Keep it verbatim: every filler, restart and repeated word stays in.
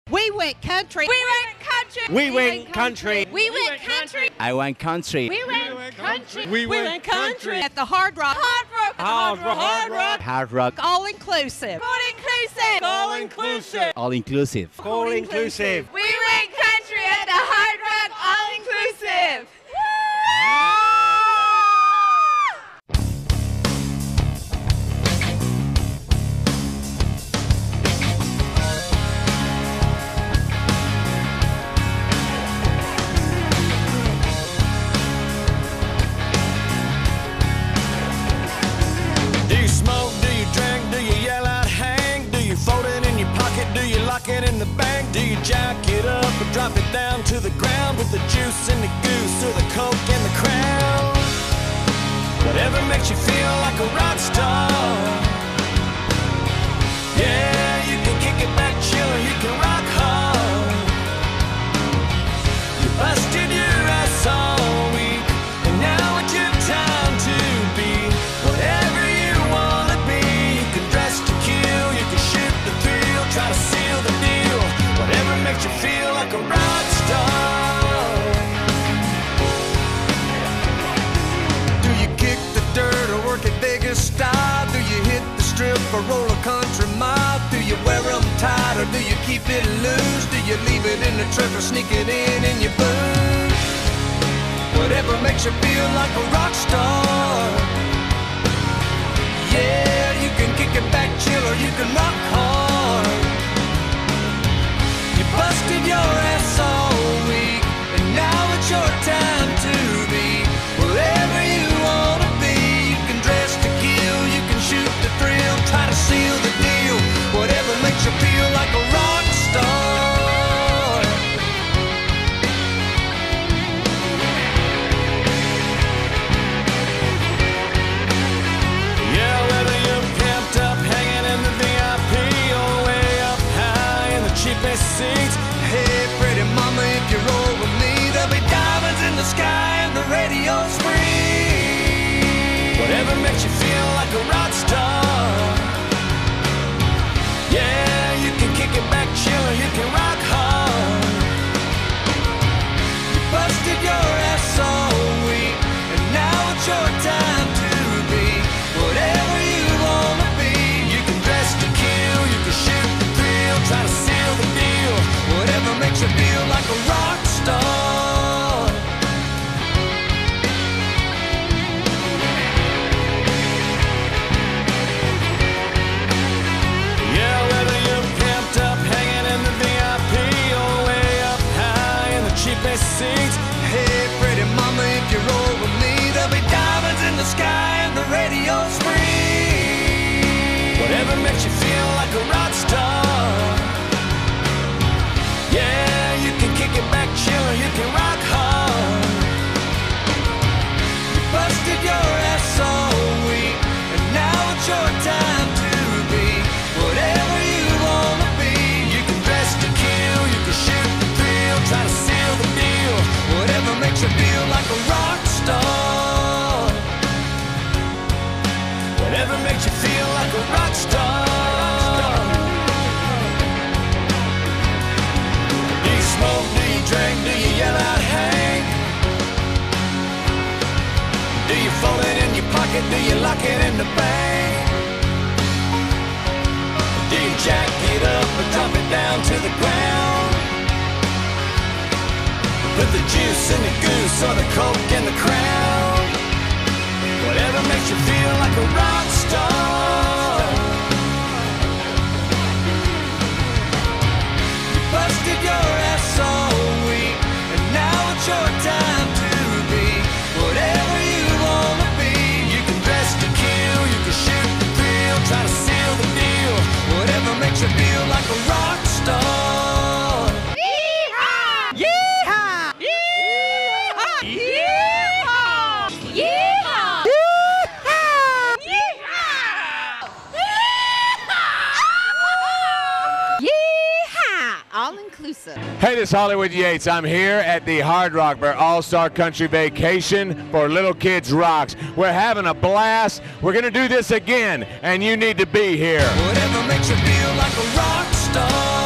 We went country. We went country. We went country. We went country. I went country. We went country. We went country. At the Hard Rock. Hard Rock. Hard Rock. Hard Rock. Hard Rock. All inclusive. All inclusive. All inclusive. All inclusive. All inclusive. We went country at the Hard Rock. All inclusive. It in the bank, do you jack it up or drop it down to the ground with the juice and the goose or the coke and the crown? Whatever makes you feel like a rock star. Yeah, you can kick it back, chill, or you can rock hard. You busted your ass all week, and now it's your time to be whatever you wanna be. You can dress to kill, you can shoot the thrill, try to seal the deal, whatever makes you feel like a rock star. Do you kick the dirt or work at Vegas style? Do you hit the strip or roll a country mile? Do you wear them tight or do you keep it loose? Do you leave it in the truck or sneak it in in your boots? Whatever makes you feel like a rock star. Yeah, you can kick it back, chill, or you can rock hard. You busted your ass all week, and now it's your time to be whatever you wanna be. You can dress to kill, you can shoot the thrill, try to seal the deal, whatever makes you feel like a rock star. Yeah, whether you're camped up, hanging in the V I P, or way up high in the cheapest seats. Hey, pretty mama, if you roll with me, there'll be diamonds in the sky and the radio's free. Whatever makes you feel like a rock star. Yeah, you can kick it back, chill, or you can rock hard. You busted your ass all week, and now it's your time to be whatever you wanna be. You can dress to kill, you can shoot the thrill, try to seal the deal, whatever makes you feel like a rock star. Yeah, whether you're camped up, hanging in the V I P, or way up high in the cheapest seats. Hey, pretty mama, if you roll with me, there'll be diamonds in the sky and the radio's free. Whatever makes you feel like a rock star. Yeah, you can kick it back, chill, or you can rock hard. You busted your ass all week, and now it's your time to be whatever you wanna be. You can dress to kill, you can shoot the thrill, try to seal the deal, whatever makes you feel like a rock star. Whatever makes you feel like a rock star. Do you smoke, do you drink, do you yell out Hank? Do you fold it in your pocket, do you lock it in the bank? Do you jack it up or drop it down to the ground? Put the juice in the goose or the coke in the crown. Whatever makes you feel like a rock star. You busted your ass all week, and now it's your time to be whatever you wanna be. You can dress to kill, you can shoot the thrill, try to seal the deal, whatever makes you feel like a rock star. Yeehaw! Yeehaw! Yeehaw! Yeehaw! Yeehaw! All inclusive. Hey, this is Hollywood Yates. I'm here at the Hard Rock for All-Star Country Vacation for Little Kids Rocks. We're having a blast. We're going to do this again, and you need to be here. Whatever makes you feel like a rock star.